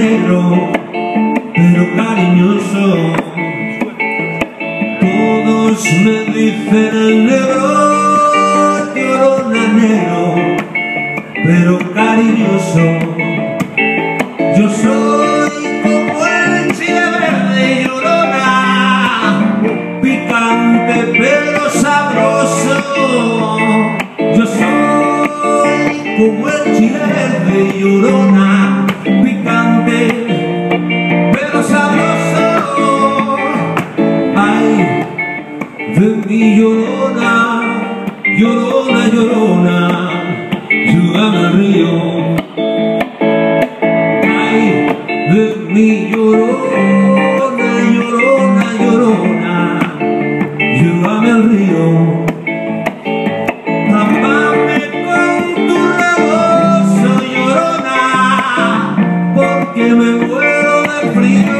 negro, pero cariñoso. Todos me dicen el negro, Llorona negro, pero cariñoso. Yo soy como el chile verde, Llorona, picante pero sabroso. Yo soy como el chile verde, Llorona, picante pero sabroso. Ay, de mi Llorona, Llorona, Llorona, llévame al río. Ay, de mi Llorona, Llorona, Llorona, llévame al río. Tápame con tu rebozo, Llorona, porque me muero de frío.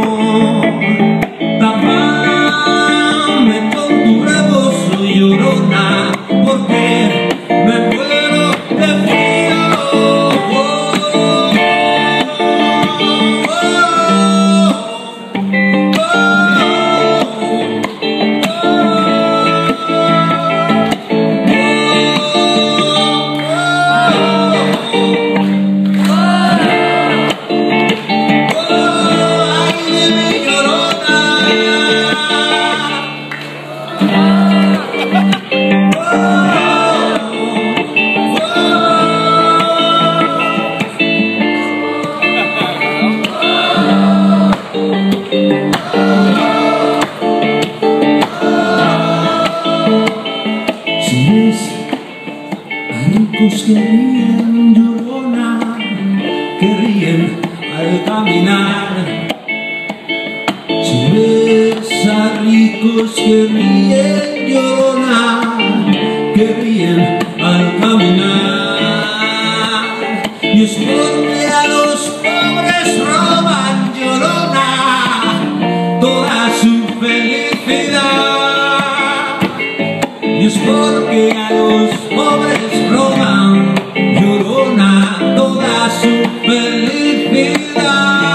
Tápame con tu rebozo, Llorona, porque me muero de frío. Ricos que ríen, Llorona, que ríen al caminar. Si ves a ricos que ríen, Llorona, que ríen al caminar. Y es porque a los pobres roban, Llorona, toda su felicidad. Y es porque a los pobres roban, Llorona, toda su felicidad.